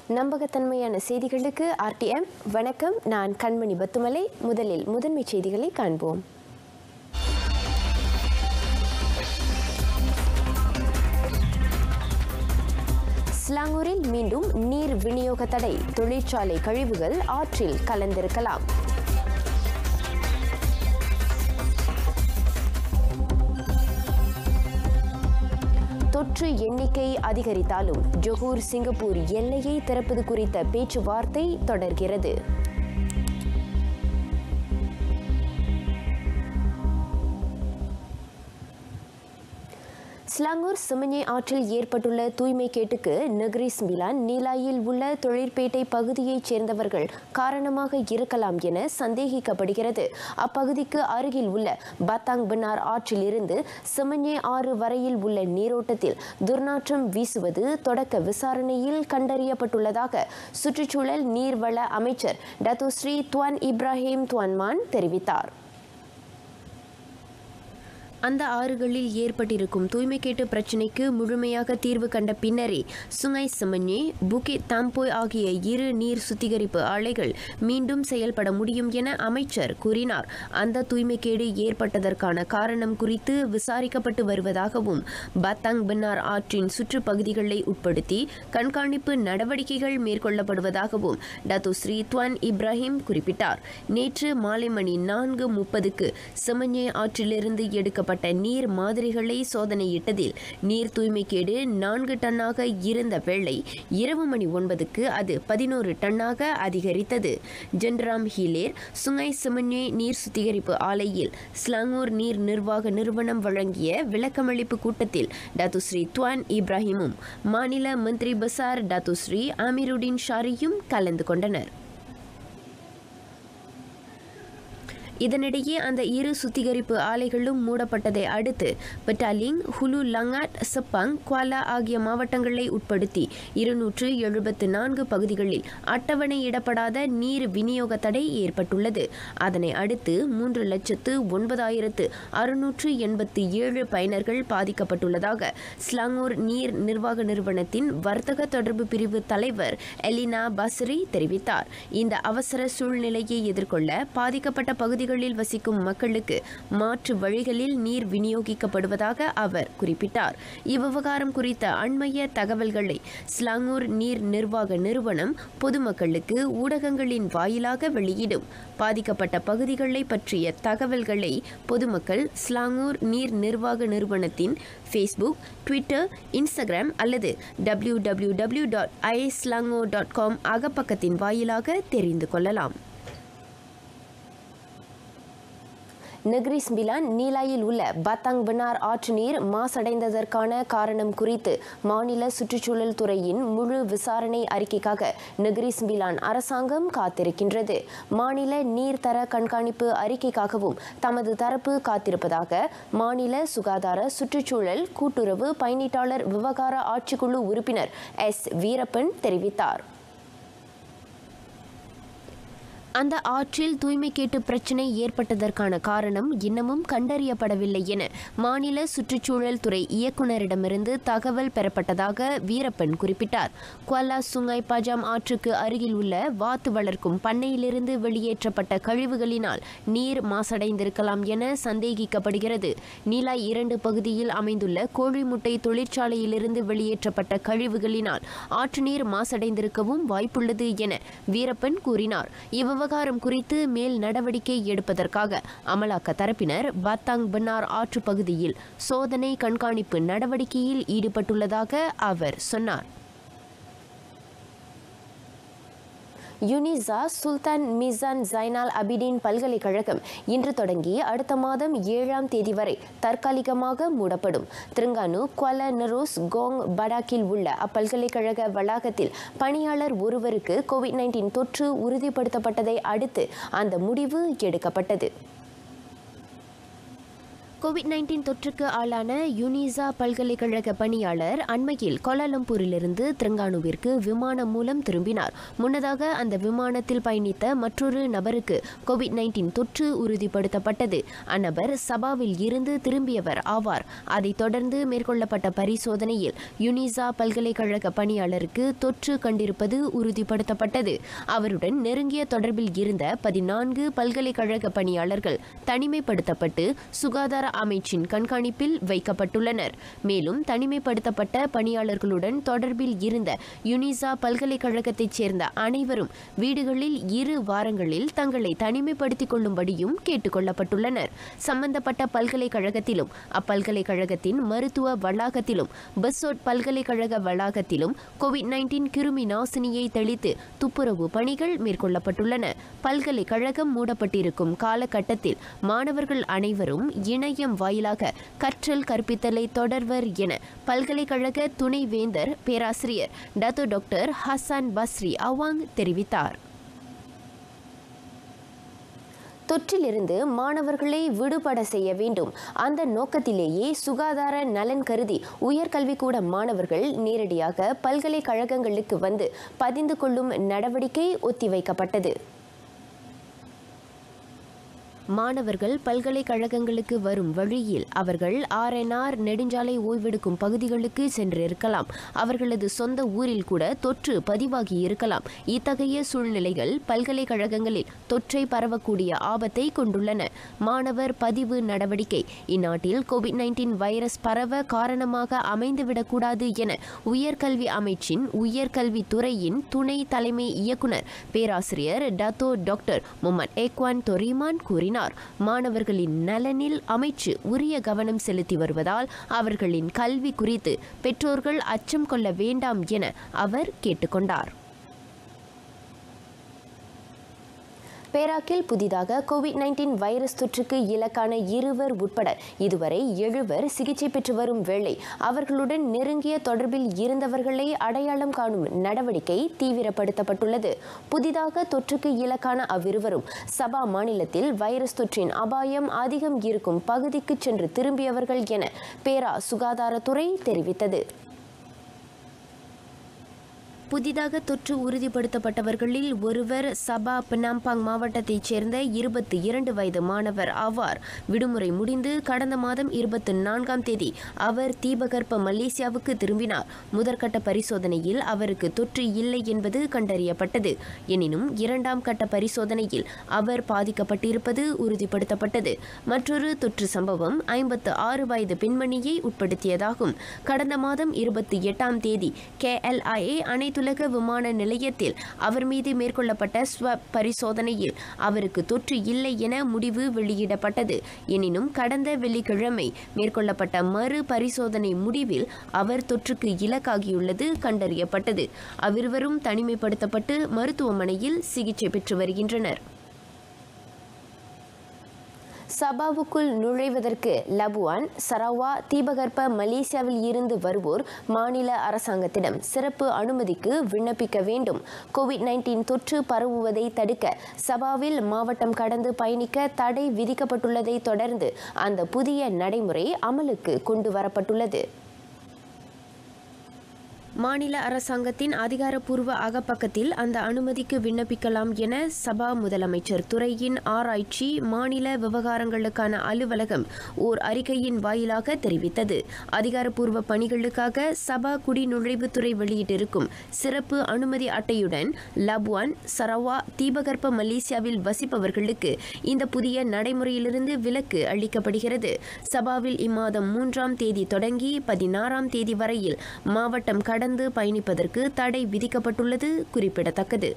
நம்பகத்தன்மையான செய்திகளுக்கு RTM வணக்கம். நான் கண்மணி பத்துமலை. முதலில் முதன்மை செய்திகளை காண்போம். ஸ்லாங்கூரில் மீண்டும் நீர் விநியோக தடை. தொழிற்சாலை கழிவுகள் ஆற்றில் கலந்திருக்கலாம். தொற்று எண்ணிக்கை அதிகரித்தாலும் ஜொகூர் சிங்கப்பூர் எல்லையை திறப்பது குறித்த பேச்சுவார்த்தை தொடர்கிறது. ஸ்லாங்கூர் சிமஞ்சே ஆற்றில் ஏற்பட்டுள்ள தூய்மை கேட்டுக்கு நெகிரி மிலான் நீலாயில் உள்ள தொழிற்பேட்டை பகுதியைச் சேர்ந்தவர்கள் காரணமாக இருக்கலாம் என சந்தேகிக்கப்படுகிறது. அப்பகுதிக்கு அருகில் உள்ள பத்தாங் பினார் ஆற்றில் இருந்து சிமஞ்சே ஆறு வரையில் உள்ள நீரோட்டத்தில் துர்நாற்றம் வீசுவது தொடக்க விசாரணையில் கண்டறியப்பட்டுள்ளதாக சுற்றுச்சூழல் நீர்வள அமைச்சர் Dato Sri Tuan Ibrahim Tuan Man தெரிவித்தார். அந்த ஆறுகளில் ஏற்பட்டிருக்கும் தூய்மைக்கேட்டு பிரச்சினைக்கு முழுமையாக தீர்வு கண்ட பின்னரே சுங்கை சிமஞ்சே, புகித் தாம்போய் ஆகிய இரு நீர் சுத்திகரிப்பு ஆலைகள் மீண்டும் செயல்பட முடியும் என அமைச்சர் கூறினார். அந்த தூய்மைக்கேடு ஏற்பட்டதற்கான காரணம் குறித்து விசாரிக்கப்பட்டு வருவதாகவும் பத்தாங் பினார் ஆற்றின் சுற்றுப்பகுதிகளை உட்படுத்தி கண்காணிப்பு நடவடிக்கைகள் மேற்கொள்ளப்படுவதாகவும் டத்தோ ஸ்ரீ துவான் இப்ராஹிம் குறிப்பிட்டார். நேற்று மாலை மணி 4:30க்கு சிமஞ்சே ஆற்றிலிருந்து எடுக்கப்பட்ட நீர் மாதிரிகளை சோதனையிட்டதில் நீர் தூய்மைக்கேடு 4 டன்னாக இருந்த வேளை இரவு மணி 9க்கு அது 11 டன்னாக அதிகரித்தது. ஜென்ராம் ஹீலேர் சுங்கை சிமஞ்சே நீர் சுத்திகரிப்பு ஆலையில் ஸ்லாங்கூர் நீர் நிர்வாக நிறுவனம் வழங்கிய விளக்கமளிப்பு கூட்டத்தில் டத்தோ ஸ்ரீ துவான் இப்ராஹிமும் மாநில மந்திரி பசார் டத்தோ ஸ்ரீ அமீருடின் ஷாரியும் கலந்து கொண்டனர். இதனிடையே அந்த இரு சுத்திகரிப்பு ஆலைகளும் மூடப்பட்டதை அடுத்து Petaling, Hulu Langat, Sepang, Kuala ஆகிய மாவட்டங்களை உட்படுத்தி 274 பகுதிகளில் அட்டவணையிடப்படாத நீர் விநியோக தடை ஏற்பட்டுள்ளது. அதனை அடுத்து 3,09,687 பயனர்கள் பாதிக்கப்பட்டுள்ளதாக ஸ்லாங்கூர் நீர் நிர்வாக நிறுவனத்தின் வர்த்தக தொடர்பு பிரிவு தலைவர் எலினா பஸ்ரி தெரிவித்தார். இந்த அவசர சூழ்நிலையை எதிர்கொள்ள பாதிக்கப்பட்ட பகுதிகளில் வசிக்கும் மக்களுக்கு மாற்று வழிகளில் நீர் விநியோகிக்கப்படுவதாக அவர் குறிப்பிட்டார். இவ்விவகாரம் குறித்த அண்மைய தகவல்களை ஸ்லாங்கூர் நீர் நிர்வாக நிறுவனம் பொதுமக்களுக்கு ஊடகங்களின் வாயிலாக வெளியிடும். பாதிக்கப்பட்ட பகுதிகளை பற்றிய தகவல்களை பொதுமக்கள் ஸ்லாங்கூர் நீர் நிர்வாக நிறுவனத்தின் ஃபேஸ்புக், ட்விட்டர், இன்ஸ்டாகிராம் அல்லது www.islangor.com அகப்பக்கத்தின் வாயிலாக தெரிந்து கொள்ளலாம். நெகிரி மிலான் நீலாயில் உள்ள பத்தாங் பினார் ஆற்று நீர் மாசடைந்ததற்கான காரணம் குறித்து மாநில சுற்றுச்சூழல் துறையின் முழு விசாரணை அறிக்கைக்காக நெகிரி மிலான் அரசாங்கம் காத்திருக்கின்றது. மாநில நீர்த்தர கண்காணிப்பு அறிக்கைக்காகவும் தமது தரப்பு காத்திருப்பதாக மாநில சுகாதார, சுற்றுச்சூழல், கூட்டுறவு, பயணீட்டாளர் விவகார ஆட்சிக்குழு உறுப்பினர் வீரப்பன் தெரிவித்தார். அந்த ஆற்றில் தூய்மைக்கேட்டு பிரச்சினை ஏற்பட்டதற்கான காரணம் இன்னமும் கண்டறியப்படவில்லை என மாநில சுற்றுச்சூழல் துறை இயக்குநரிடமிருந்து தகவல் பெறப்பட்டதாக வீரப்பன் குறிப்பிட்டார். குவாலா சுங்கை பஜாம் ஆற்றுக்கு அருகில் உள்ள வாத்து வளர்க்கும் பண்ணையிலிருந்து வெளியேற்றப்பட்ட கழிவுகளினால் நீர் மாசடைந்திருக்கலாம் என சந்தேகிக்கப்படுகிறது. நீலாய் 2 பகுதியில் அமைந்துள்ள கோழி முட்டை தொழிற்சாலையிலிருந்து வெளியேற்றப்பட்ட கழிவுகளினால் ஆற்று நீர் மாசடைந்திருக்கவும் வாய்ப்புள்ளது என வீரப்பன் கூறினார். விவகாரம் குறித்து மேல் நடவடிக்கை எடுப்பதற்காக அமலாக்க தரப்பினர் பத்தாங் பினார் ஆற்று பகுதியில் சோதனை கண்காணிப்பு நடவடிக்கையில் ஈடுபட்டுள்ளதாக அவர் சொன்னார். யுனிசா சுல்தான் மிசான் ஜைனால் அபிடின் பல்கலைக்கழகம் இன்று தொடங்கி அடுத்த மாதம் 7ஆம் தேதி வரை தற்காலிகமாக மூடப்படும். திரங்கானு, குவாலா நெரோஸ், கோங் படாக்கில் உள்ள அப்பல்கலைக்கழக வளாகத்தில் பணியாளர் ஒருவருக்கு COVID-19 தொற்று உறுதிப்படுத்தப்பட்டதை அடுத்து அந்த முடிவு எடுக்கப்பட்டது. கோவிட்-19 தொற்றுக்கு ஆளான யுனிசா பல்கலைக்கழக பணியாளர் அண்மையில் கோலாலம்பூரிலிருந்து திரங்கானுவிற்கு விமானம் மூலம் திரும்பினார். முன்னதாக அந்த விமானத்தில் பயணித்த மற்றொரு நபருக்கு கோவிட்-19 தொற்று உறுதிப்படுத்தப்பட்டது. அந்நபர் சபாவில் இருந்து திரும்பியவர் ஆவார். அதைத் தொடர்ந்து மேற்கொள்ளப்பட்ட பரிசோதனையில் யுனிசா பல்கலைக்கழக பணியாளருக்கு தொற்று கண்டிருப்பது உறுதிப்படுத்தப்பட்டது. அவருடன் நெருங்கிய தொடர்பில் இருந்த 14 பல்கலைக்கழக பணியாளர்கள் தனிமைப்படுத்தப்பட்டு சுகாதார அமைச்சின் கண்காணிப்பில் வைக்கப்பட்டுள்ளனர். மேலும் தனிமைப்படுத்தப்பட்ட பணியாளர்களுடன் தொடர்பில் இருந்த யுனிசா பல்கலைக்கழகத்தைச் சேர்ந்த அனைவரும் வீடுகளில் 2 வாரங்களில் தங்களை தனிமைப்படுத்திக் கொள்ளும்படியும் கேட்டுக் கொள்ளப்பட்டுள்ளனர். சம்பந்தப்பட்ட பல்கலைக்கழகத்திலும் அப்பல்கலைக்கழகத்தின் மருத்துவ வளாகத்திலும் பெசோட் பல்கலைக்கழக வளாகத்திலும் கோவிட்-19 கிருமி நாசினியை தெளித்து துப்புரவு பணிகள் மேற்கொள்ளப்பட்டுள்ளன. பல்கலைக்கழகம் மூடப்பட்டிருக்கும் காலகட்டத்தில் மாணவர்கள் அனைவரும் இணையம் வாயிலாக கற்றல் கற்பித்தலை தொடர்வர் என பல்கலைக்கழக துணைவேந்தர் பேராசிரியர் டாக்டர் ஹசன் பஸ்ரி அவாங் தெரிவித்தார். தொற்றிலிருந்து மாணவர்களை விடுபட செய்ய வேண்டும். அந்த நோக்கத்திலேயே சுகாதார நலன் கருதி உயர்கல்விக்கூட மாணவர்கள் நேரடியாக பல்கலைக்கழகங்களுக்கு வந்து பதிந்து கொள்ளும் நடவடிக்கை ஒத்திவைக்கப்பட்டது. மாணவர்கள் பல்கலைக்கழகங்களுக்கு வரும் வழியில் அவர்கள் RNR நெடுஞ்சாலை ஓய்வெடுக்கும் பகுதிகளுக்கு சென்றிருக்கலாம். அவர்களது சொந்த ஊரில் கூட தொற்று பதிவாகி இருக்கலாம். இத்தகைய சூழ்நிலைகள் பல்கலைக்கழகங்களில் தொற்றை பரவக்கூடிய ஆபத்தை கொண்டுள்ளன. மாணவர் பதிவு நடவடிக்கை இந்நாட்டில் கோவிட்-19 வைரஸ் பரவ காரணமாக அமைந்துவிடக்கூடாது என உயர்கல்வி அமைச்சின் உயர்கல்வித்துறையின் துணை தலைமை இயக்குனர் பேராசிரியர் டாக்டர் முகமது ஏக்வான் தொரிமான் கூறினார். மாணவர்களின் நலனில் அமைச்சு உரிய கவனம் செலுத்தி வருவதால் அவர்களின் கல்வி குறித்து பெற்றோர்கள் அச்சம் கொள்ள வேண்டாம் என அவர் கேட்டுக்கொண்டார். பேராக்கில் புதிதாக கோவிட்-19 வைரஸ் தொற்றுக்கு இலக்கான 2 உட்பட இதுவரை 7 சிகிச்சை பெற்று வரும் வேளை அவர்களுடன் நெருங்கிய தொடர்பில் இருந்தவர்களை அடையாளம் காணும் நடவடிக்கை தீவிரப்படுத்தப்பட்டுள்ளது. புதிதாக தொற்றுக்கு இலக்கான அவ்விருவரும் சபா மாநிலத்தில் வைரஸ் தொற்றின் அபாயம் அதிகம் இருக்கும் பகுதிக்கு சென்று திரும்பியவர்கள் என பேரா சுகாதாரத்துறை தெரிவித்தது. புதிதாக தொற்று உறுதிப்படுத்தப்பட்டவர்களில் ஒருவர் சபா பெனாம்பாங் மாவட்டத்தைச் சேர்ந்த 22 வயது மாணவர் ஆவார். விடுமுறை முடிந்து கடந்த மாதம் 24ஆம் தேதி அவர் தீபகற்ப மலேசியாவுக்கு திரும்பினார். முதற்கட்ட பரிசோதனையில் அவருக்கு தொற்று இல்லை என்பது கண்டறியப்பட்டது. எனினும் 2ஆம் கட்ட பரிசோதனையில் அவர் பாதிக்கப்பட்டிருப்பது உறுதிப்படுத்தப்பட்டது. மற்றொரு தொற்று சம்பவம் 56 வயது பெண்மணியை உட்படுத்தியதாகும். கடந்த மாதம் 28ஆம் தேதி KLIA அனைத்துலக விமான நிலையத்தில் அவர் மீது மேற்கொள்ளப்பட்ட ஸ்வாப் பரிசோதனையில் அவருக்கு தொற்று இல்லை என முடிவு வெளியிடப்பட்டது. எனினும் கடந்த வெள்ளிக்கிழமை மேற்கொள்ளப்பட்ட மறு பரிசோதனை முடிவில் அவர் தொற்றுக்கு இலக்காகியுள்ளது கண்டறியப்பட்டது. அவ்விருவரும் தனிமைப்படுத்தப்பட்டு மருத்துவமனையில் சிகிச்சை பெற்று வருகின்றனர். சபாவுக்குள் நுழைவதற்கு லபுவான், சரவா, தீபகற்ப மலேசியாவில் இருந்து வருவோர் மாநில அரசாங்கத்திடம் சிறப்பு அனுமதிக்கு விண்ணப்பிக்க வேண்டும். கோவிட்-19 தொற்று பரவுவதை தடுக்க சபாவில் மாவட்டம் கடந்து பயணிக்க தடை விதிக்கப்பட்டுள்ளதை தொடர்ந்து அந்த புதிய நடைமுறை அமலுக்கு கொண்டு வரப்பட்டுள்ளது. மாநில அரசாங்கத்தின் அதிகாரப்பூர்வ அகப்பக்கத்தில் அந்த அனுமதிக்கு விண்ணப்பிக்கலாம் என சபா முதலமைச்சர் துறையின் ஆராய்ச்சி மாநில விவகாரங்களுக்கான அலுவலகம் ஓர் அறிக்கையின் வாயிலாக தெரிவித்தது. அதிகாரப்பூர்வ பணிகளுக்காக சபா குடிநுழைவுத்துறை வெளியிட்டிருக்கும் சிறப்பு அனுமதி அட்டையுடன் லபுவான், சரவா, தீபகற்ப மலேசியாவில் வசிப்பவர்களுக்கு இந்த புதிய நடைமுறையிலிருந்து விலக்கு அளிக்கப்படுகிறது. சபாவில் இம்மாதம் 3ஆம் தேதி தொடங்கி 16ஆம் தேதி வரையில் மாவட்டம் கடந்து பயணிப்பதற்கு தடை விதிக்கப்பட்டுள்ளது குறிப்பிடத்தக்கது.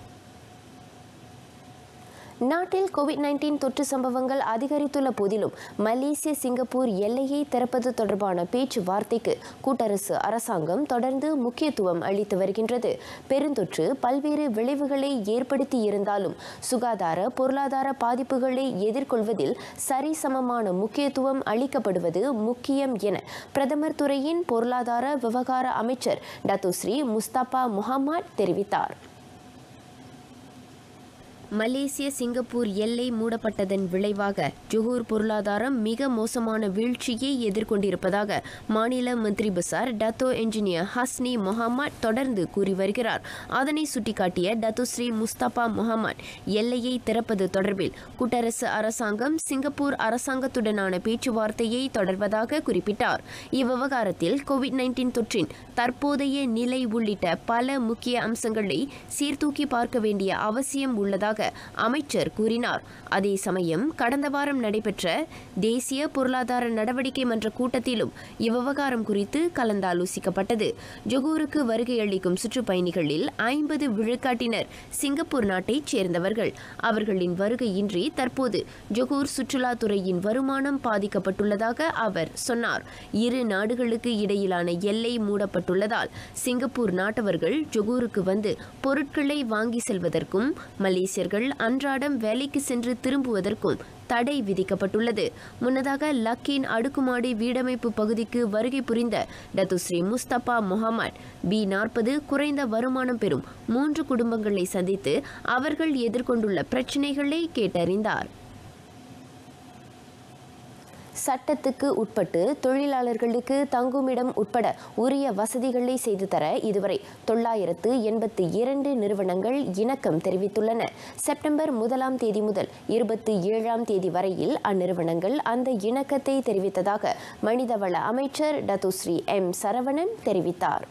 நாட்டில் கோவிட்-19 தொற்று சம்பவங்கள் அதிகரித்துள்ள போதிலும் மலேசிய சிங்கப்பூர் எல்லையை திறப்பது தொடர்பான பேச்சுவார்த்தைக்கு கூட்டரசு அரசாங்கம் தொடர்ந்து முக்கியத்துவம் அளித்து வருகின்றது. பெருந்தொற்று பல்வேறு விளைவுகளை ஏற்படுத்தி இருந்தாலும் சுகாதார பொருளாதார பாதிப்புகளை எதிர்கொள்வதில் சரிசமமான முக்கியத்துவம் அளிக்கப்படுவது முக்கியம் என பிரதமர் துறையின் பொருளாதார விவகார அமைச்சர் டாக்டர் ஸ்ரீ முஸ்தபா முஹம்மட் தெரிவித்தார். மலேசிய சிங்கப்பூர் எல்லை மூடப்பட்டதன் விளைவாக ஜொகூர் பொருளாதாரம் மிக மோசமான வீழ்ச்சியை எதிர்கொண்டிருப்பதாக மாநில மந்திரி Besar Dato engineer Hasni Mohammad தொடர்ந்து கூறி வருகிறார். அதனை சுட்டிக்காட்டிய டத்தோ ஸ்ரீ முஸ்தபா முகமட் எல்லையை திறப்பது தொடர்பில் கூட்டரசு அரசாங்கம் சிங்கப்பூர் அரசாங்கத்துடனான பேச்சுவார்த்தையை தொடர்வதாக குறிப்பிட்டார். இவ்விவகாரத்தில் கோவிட்-19 தொற்றின் தற்போதைய நிலை உள்ளிட்ட பல முக்கிய அம்சங்களை சீர்தூக்கி பார்க்க வேண்டிய அவசியம் உள்ளதாக அமைச்சர் கூறினார். அதே சமயம் கடந்த வாரம் நடைபெற்ற தேசிய பொருளாதார நடவடிக்கை மன்ற கூட்டத்திலும் இவ்விவகாரம் குறித்து கலந்தாலோசிக்கப்பட்டது. ஜொகூருக்கு வருகை அளிக்கும் சுற்றுப்பயணிகளில் 50 விழுக்காட்டினர் சிங்கப்பூர் நாட்டைச் சேர்ந்தவர்கள். அவர்களின் வருகையின்றி தற்போது ஜொகூர் சுற்றுலாத்துறையின் வருமானம் பாதிக்கப்பட்டுள்ளதாக அவர் சொன்னார். இரு நாடுகளுக்கு இடையிலான எல்லை மூடப்பட்டுள்ளதால் சிங்கப்பூர் நாட்டவர்கள் ஜொகூருக்கு வந்து பொருட்களை வாங்கி செல்வதற்கும் மலேசியர்கள் அன்றாடம் வேலைக்கு சென்று திரும்புவதற்கும் தடை விதிக்கப்பட்டுள்ளது. முன்னதாக லக்கின் அடுக்குமாடி வீடமைப்பு பகுதிக்கு வருகை புரிந்த Datuk Sri Mustafa Mohamad B40 குறைந்த வருமானம் பெறும் 3 குடும்பங்களை சந்தித்து அவர்கள் எதிர்கொண்டுள்ள பிரச்சினைகளை கேட்டறிந்தார். சட்டத்துக்கு உட்பட்டு தொழிலாளர்களுக்கு தங்குமிடம் உட்பட உரிய வசதிகளை செய்து தர இதுவரை 982 நிறுவனங்கள் இணக்கம் தெரிவித்துள்ளன. செப்டம்பர் 1ஆம் தேதி முதல் 27ஆம் தேதி வரையில் அந்நிறுவனங்கள் அந்த இணக்கத்தை தெரிவித்ததாக மனிதவள அமைச்சர் டத்து ஸ்ரீ M சரவணன் தெரிவித்தார்.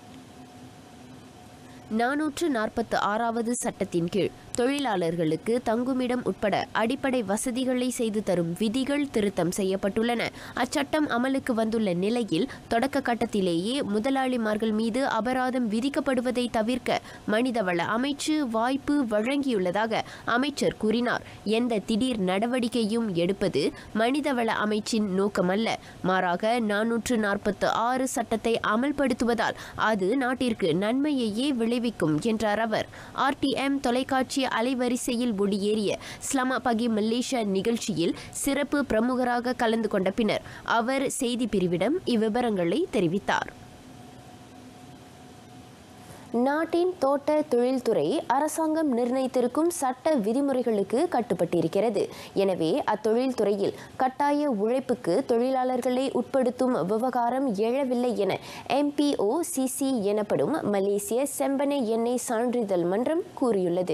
446வது சட்டத்தின் கீழ் தொழிலாளர்களுக்கு தங்குமிடம் உட்பட அடிப்படை வசதிகளை செய்து தரும் விதிகள் திருத்தம் செய்யப்பட்டுள்ளன. அச்சட்டம் அமலுக்கு வந்துள்ள நிலையில் தொடக்க கட்டத்திலேயே முதலாளிமார்கள் மீது அபராதம் விதிக்கப்படுவதை தவிர்க்க மனிதவள அமைச்சு வாய்ப்பு வழங்கியுள்ளதாக அமைச்சர் கூறினார். எந்த திடீர் நடவடிக்கையும் எடுப்பது மனிதவள அமைச்சின் நோக்கமல்ல. மாறாக 446 சட்டத்தை அமல்படுத்துவதால் அது நாட்டிற்கு நன்மையையே விளைவிக்கும் என்றார் அவர். RTM தொலைக்காட்சி அலைவரிசையில் ஒளியேறிய ஸ்லமா பகி மலேசியா நிகழ்ச்சியில் சிறப்பு பிரமுகராக கலந்து கொண்ட பின்னர் அவர் செய்தி பிரிவிடம் இவ்விவரங்களை தெரிவித்தார். நாட்டின் தோட்ட தொழில்துறை அரசாங்கம் நிர்ணயித்திருக்கும் சட்ட விதிமுறைகளுக்கு கட்டுப்பட்டிருக்கிறது. எனவே அத்தொழில்துறையில் கட்டாய உழைப்புக்கு தொழிலாளர்களை உட்படுத்தும் விவகாரம் எழவில்லை என MPOCC எனப்படும் மலேசிய செம்பனை எண்ணெய் சான்றிதழ் மன்றம் கூறியுள்ளது.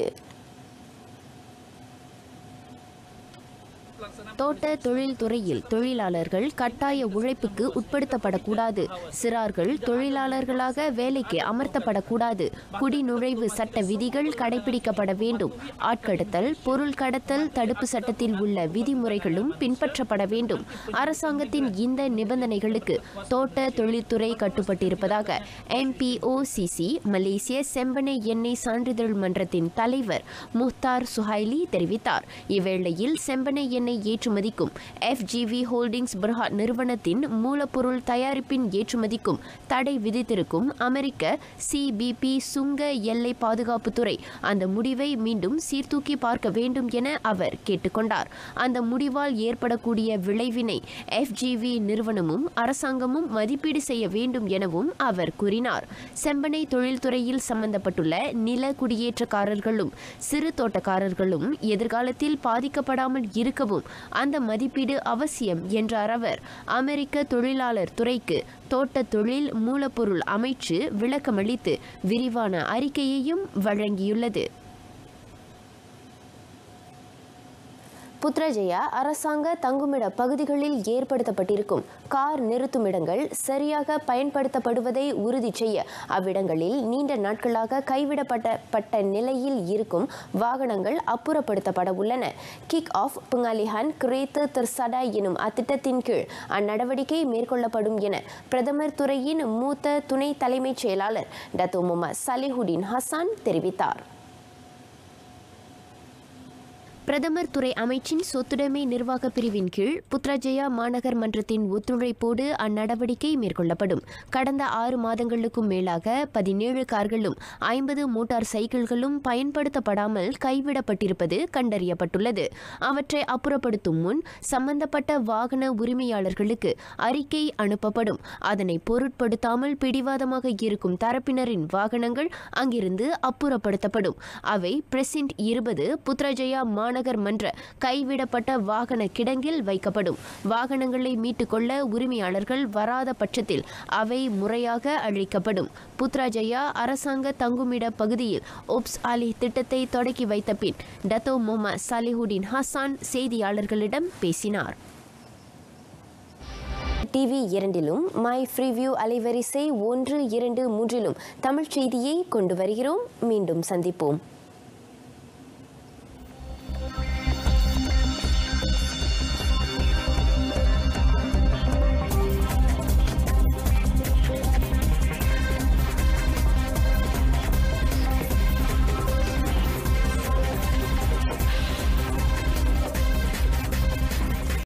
தோட்ட தொழில்துறையில் தொழிலாளர்கள் கட்டாய உழைப்புக்கு உட்படுத்தப்படக்கூடாது. சிறார்கள் தொழிலாளர்களாக வேலைக்கு அமர்த்தப்படக்கூடாது. குடிநுழைவு சட்ட விதிகள் கடைபிடிக்கப்பட வேண்டும். ஆட்கடத்தல், பொருள் கடத்தல் தடுப்பு சட்டத்தில் உள்ள விதிமுறைகளும் பின்பற்றப்பட வேண்டும். அரசாங்கத்தின் இந்த நிபந்தனைகளுக்கு தோட்ட தொழில்துறை கட்டுப்பட்டிருப்பதாக MPOCC மலேசிய செம்பனை எண்ணெய் சான்றிதழ் மன்றத்தின் தலைவர் முஹ்தார் சுஹைலி தெரிவித்தார். இவ்வேளையில் செம்பனை எண்ணெய் ஏற்றுமதிக்கும் FGV ஹோல்டிங்ஸ் பிரஹாட் நிறுவனத்தின் மூலப்பொருள் தயாரிப்பின் ஏற்றுமதிக்கும் தடை விதித்திருக்கும் அமெரிக்க CBP சுங்க எல்லை பாதுகாப்புத்துறை அந்த முடிவை மீண்டும் சீர்தூக்கி பார்க்க வேண்டும் என அவர் கேட்டுக்கொண்டார். அந்த முடிவால் ஏற்படக்கூடிய விளைவினை FGV நிறுவனமும் அரசாங்கமும் மதிப்பீடு செய்ய வேண்டும் எனவும் அவர் கூறினார். செம்பனை தொழில்துறையில் சம்பந்தப்பட்டுள்ள நில குடியேற்றக்காரர்களும் சிறு தோட்டக்காரர்களும் எதிர்காலத்தில் பாதிக்கப்படாமல் இருக்கவும் அந்த மதிப்பீடு அவசியம் என்றார் அவர். அமெரிக்க தொழிலாளர் துறைக்கு தோட்ட தொழில் மூலப்பொருள் அமைச்சு விளக்கமளித்து விரிவான அறிக்கையையும் வழங்கியுள்ளது. புத்ரஜயா அரசாங்க தங்குமிட பகுதிகளில் ஏற்படுத்தப்பட்டிருக்கும் கார் நிறுத்துமிடங்கள் சரியாக பயன்படுத்தப்படுவதை உறுதி செய்ய அவ்விடங்களில் நீண்ட நாட்களாக கைவிடப்பட்ட நிலையில் இருக்கும் வாகனங்கள் அப்புறப்படுத்தப்பட உள்ளன. கிக் ஆஃப் புங்காலிஹான் கிரேத்த திர்சடா எனும் அத்திட்டத்தின் கீழ் அந்நடவடிக்கை மேற்கொள்ளப்படும் என பிரதமர் துறையின் மூத்த துணை தலைமைச் செயலாளர் டத்தோ முகமது சலேஹுடீன் ஹசான் தெரிவித்தார். பிரதமர் துறை அமைச்சின் சொத்துடைமை நிர்வாக பிரிவின் கீழ் புத்ராஜயா மாநகர் மன்றத்தின் ஒத்துழைப்போடு அந்நடவடிக்கை மேற்கொள்ளப்படும். கடந்த 6 மாதங்களுக்கும் மேலாக 17 கார்களும் 50 மோட்டார் சைக்கிள்களும் பயன்படுத்தப்படாமல் கைவிடப்பட்டிருப்பது கண்டறியப்பட்டுள்ளது. அவற்றை அப்புறப்படுத்தும் முன் சம்பந்தப்பட்ட வாகன உரிமையாளர்களுக்கு அறிக்கை அனுப்பப்படும். அதனை பொருட்படுத்தாமல் பிடிவாதமாக இருக்கும் தரப்பினரின் வாகனங்கள் அங்கிருந்து அப்புறப்படுத்தப்படும். அவை பிரசிண்ட் 20 புத்ராஜயா மாநகர் மன்ற கைவிடப்பட்ட வாகன கிடங்கில் வைக்கப்படும். வாகனங்களை மீட்டுக்கொள்ள உரிமையாளர்கள் வராத பட்சத்தில் அவை முறையாக அழிக்கப்படும். புத்ராஜயா அரசாங்க தங்குமிட பகுதியில் ஒப்ஸ் அலி திட்டத்தை தொடக்கி வைத்த பின் டத்தோ முகமது சாலிஹுடின் ஹசான் செய்தியாளர்களிடம் பேசினார். டிவி 2 மை ஃப்ரீவியூ அலைவரிசை 1, 2, 3 தமிழ் செய்தியை கொண்டு வருகிறோம். மீண்டும் சந்திப்போம்.